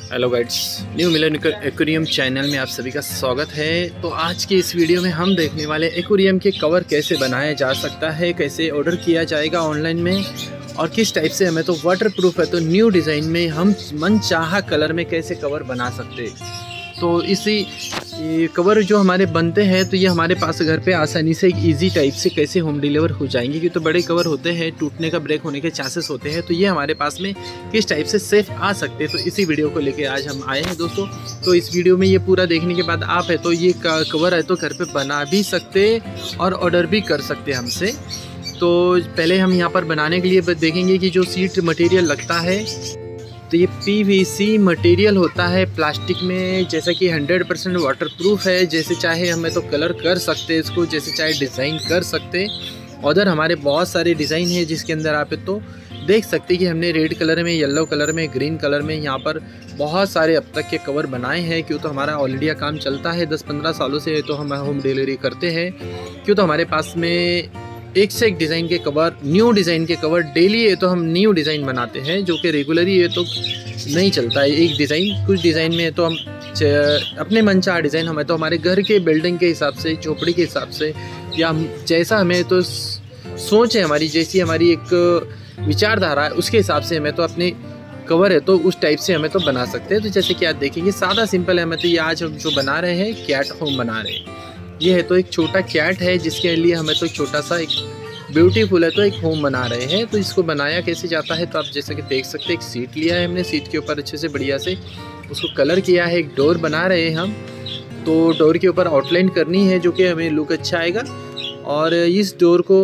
Hello guides, new Milan aquarium channel में आप सभी का स्वागत है। तो आज के इस वीडियो में हम देखने वाले एक्वेरियम के कवर कैसे बनाया जा सकता है, कैसे ऑर्डर किया जाएगा ऑनलाइन में और किस टाइप से हमें तो वाटरप्रूफ है तो न्यू डिज़ाइन में हम मनचाहा कलर में कैसे कवर बना सकते हैं। तो इसी कवर जो हमारे बनते हैं तो ये हमारे पास घर पे आसानी से एक इजी टाइप से कैसे होम डिलीवर हो जाएंगे, क्योंकि तो बड़े कवर होते हैं, टूटने का ब्रेक होने के चांसेस होते हैं। तो ये हमारे पास में किस टाइप से सेफ आ सकते हैं, तो इसी वीडियो को लेके आज हम आए हैं दोस्तों। तो इस वीडियो में ये पूरा देखने के बाद आप है तो ये कवर है तो घर पे बना भी सकते और ऑर्डर भी कर सकते हैं हमसे। तो पहले हम यहाँ पर बनाने के लिए देखेंगे कि जो सीट मटेरियल लगता है तो ये PVC मटेरियल होता है प्लास्टिक में, जैसा कि 100% वाटरप्रूफ है। जैसे चाहे हमें तो कलर कर सकते हैं इसको, जैसे चाहे डिज़ाइन कर सकते। उधर हमारे बहुत सारे डिज़ाइन है जिसके अंदर आप तो देख सकते हैं कि हमने रेड कलर में, येलो कलर में, ग्रीन कलर में यहाँ पर बहुत सारे अब तक के कवर बनाए हैं। क्यों तो हमारा ऑलरेडी काम चलता है 10-15 सालों से, तो हम होम डिलीवरी करते हैं। क्यों तो हमारे पास में एक से एक डिज़ाइन के कवर, न्यू डिज़ाइन के कवर डेली है तो हम न्यू डिज़ाइन बनाते हैं, जो कि रेगुलरली है तो नहीं चलता है एक डिज़ाइन। कुछ डिज़ाइन में तो हम अपने मनचाहा डिज़ाइन हमें तो हमारे घर के बिल्डिंग के हिसाब से, झोपड़ी के हिसाब से, या जैसा हमें तो सोच है हमारी, जैसी हमारी एक विचारधारा है उसके हिसाब से हमें तो अपने कवर है तो उस टाइप से हमें तो बना सकते हैं। तो जैसे कि आप देखेंगे सादा सिंपल है। हमें तो ये आज हम जो बना रहे हैं कैट होम बना रहे हैं। ये है तो एक छोटा कैट है जिसके लिए हमें तो छोटा सा एक ब्यूटीफुल है तो एक होम बना रहे हैं। तो इसको बनाया कैसे जाता है तो आप जैसे कि देख सकते हैं, एक सीट लिया है हमने, सीट के ऊपर अच्छे से बढ़िया से उसको कलर किया है। एक डोर बना रहे हैं हम, तो डोर के ऊपर आउटलाइन करनी है जो कि हमें लुक अच्छा आएगा। और इस डोर को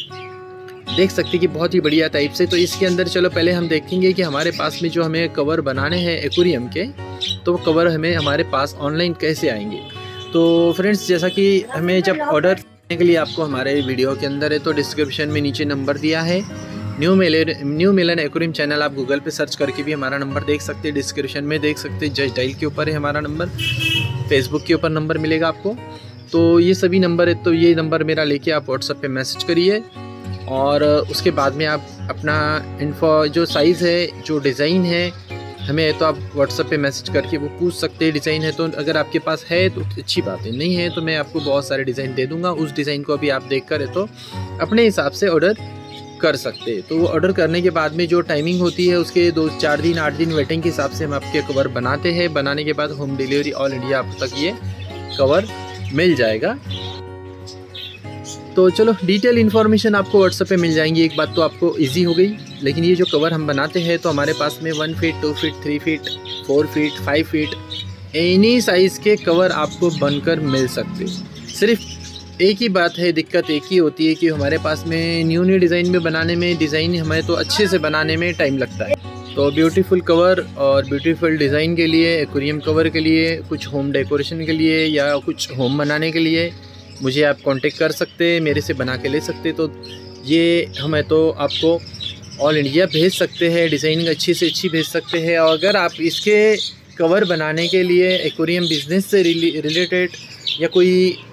देख सकते हैं कि बहुत ही बढ़िया टाइप से। तो इसके अंदर चलो पहले हम देखेंगे कि हमारे पास में जो हमें कवर बनाने हैं एक्वेरियम के, तो कवर हमें हमारे पास ऑनलाइन कैसे आएंगे। तो फ्रेंड्स, जैसा कि हमें जब ऑर्डर करने के लिए आपको हमारे वीडियो के अंदर है तो डिस्क्रिप्शन में नीचे नंबर दिया है, न्यू मिलन एक्वेरियम चैनल। आप गूगल पे सर्च करके भी हमारा नंबर देख सकते हैं, डिस्क्रिप्शन में देख सकते हैं। जस्ट डायल के ऊपर है हमारा नंबर, फेसबुक के ऊपर नंबर मिलेगा आपको। तो ये सभी नंबर है, तो ये नंबर मेरा लेके आप व्हाट्सएप पे मैसेज करिए और उसके बाद में आप अपना इन्फो, जो साइज़ है, जो डिज़ाइन है, हमें तो आप व्हाट्सएप पे मैसेज करके वो पूछ सकते हैं। डिज़ाइन है तो अगर आपके पास है तो अच्छी बात है, नहीं है तो मैं आपको बहुत सारे डिज़ाइन दे दूंगा। उस डिज़ाइन को अभी आप देख कर है तो अपने हिसाब से ऑर्डर कर सकते हैं। तो वो ऑर्डर करने के बाद में जो टाइमिंग होती है उसके 2-4 दिन 8 दिन वेटिंग के हिसाब से हम आपके कवर बनाते हैं। बनाने के बाद होम डिलीवरी ऑल इंडिया आप तक ये कवर मिल जाएगा। तो चलो डिटेल इन्फॉर्मेशन आपको व्हाट्सएप पे मिल जाएंगी। एक बात तो आपको इजी हो गई। लेकिन ये जो कवर हम बनाते हैं तो हमारे पास में 1 feet, 2 feet, 3 feet, 4 feet, 5 feet any size के कवर आपको बनकर मिल सकते हैं। सिर्फ एक ही बात है, दिक्कत एक ही होती है कि हमारे पास में न्यू डिज़ाइन में बनाने में, डिज़ाइन हमें तो अच्छे से बनाने में टाइम लगता है। तो ब्यूटीफुल कवर और ब्यूटीफुल डिज़ाइन के लिए, एक्वेरियम कवर के लिए, कुछ होम डेकोरेशन के लिए या कुछ होम बनाने के लिए मुझे आप कांटेक्ट कर सकते हैं, मेरे से बना के ले सकते। तो ये हमें तो आपको ऑल इंडिया भेज सकते हैं, डिज़ाइनिंग अच्छी से अच्छी भेज सकते हैं। और अगर आप इसके कवर बनाने के लिए एक्वेरियम बिज़नेस से रिलेटेड या कोई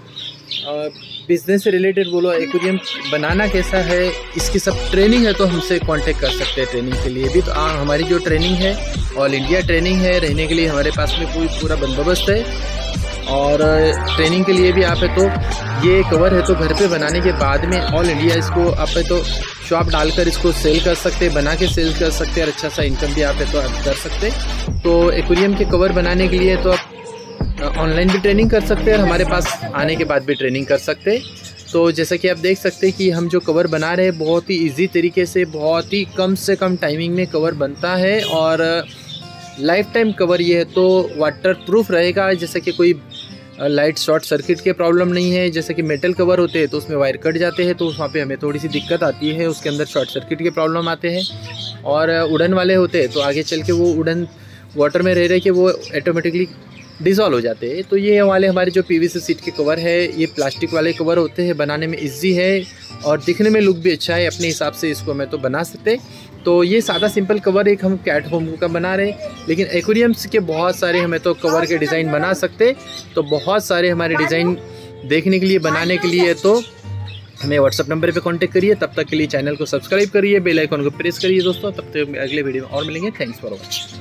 बिज़नेस से रिलेटेड बोलो, एक्वेरियम बनाना कैसा है, इसकी सब ट्रेनिंग है तो हमसे कांटेक्ट कर सकते हैं ट्रेनिंग के लिए भी। तो हमारी जो ट्रेनिंग है ऑल इंडिया ट्रेनिंग है, रहने के लिए हमारे पास में पूरा बंदोबस्त है। और ट्रेनिंग के लिए भी आप है तो ये कवर है तो घर पे बनाने के बाद में ऑल इंडिया इसको आप है तो शॉप डालकर इसको सेल कर सकते हैं, बना के सेल कर सकते हैं और अच्छा सा इनकम भी आप है तो आप कर सकते हैं। तो एक्वेरियम के कवर बनाने के लिए तो आप ऑनलाइन भी ट्रेनिंग कर सकते हैं और हमारे पास आने के बाद भी ट्रेनिंग कर सकते हैं। तो जैसा कि आप देख सकते हैं कि हम जो कवर बना रहे हैं बहुत ही ईजी तरीके से, बहुत ही कम से कम टाइमिंग में कवर बनता है। और लाइफ टाइम कवर ये है तो वाटरप्रूफ रहेगा, जैसे कि कोई लाइट शॉर्ट सर्किट के प्रॉब्लम नहीं है। जैसे कि मेटल कवर होते हैं तो उसमें वायर कट जाते हैं तो वहाँ पे हमें थोड़ी सी दिक्कत आती है, उसके अंदर शॉर्ट सर्किट के प्रॉब्लम आते हैं। और वुडन वाले होते हैं तो आगे चल के वो वुडन वाटर में रह के वो ऑटोमेटिकली डिज़ोल्व हो जाते हैं। तो ये वाले हमारे जो PVC सीट के कवर है, ये प्लास्टिक वाले कवर होते हैं, बनाने में ईजी है और दिखने में लुक भी अच्छा है। अपने हिसाब से इसको हमें तो बना सकते। तो ये सादा सिंपल कवर एक हम कैट होम का बना रहे हैं, लेकिन एक्वेरियम्स के बहुत सारे हमें तो कवर के डिज़ाइन बना सकते। तो बहुत सारे हमारे डिज़ाइन देखने के लिए, बनाने के लिए तो हमें व्हाट्सअप नंबर पे कांटेक्ट करिए। तब तक के लिए चैनल को सब्सक्राइब करिए, बेल आइकन को प्रेस करिए दोस्तों। तब तक अगले वीडियो में और मिलेंगे। Thanks for watching.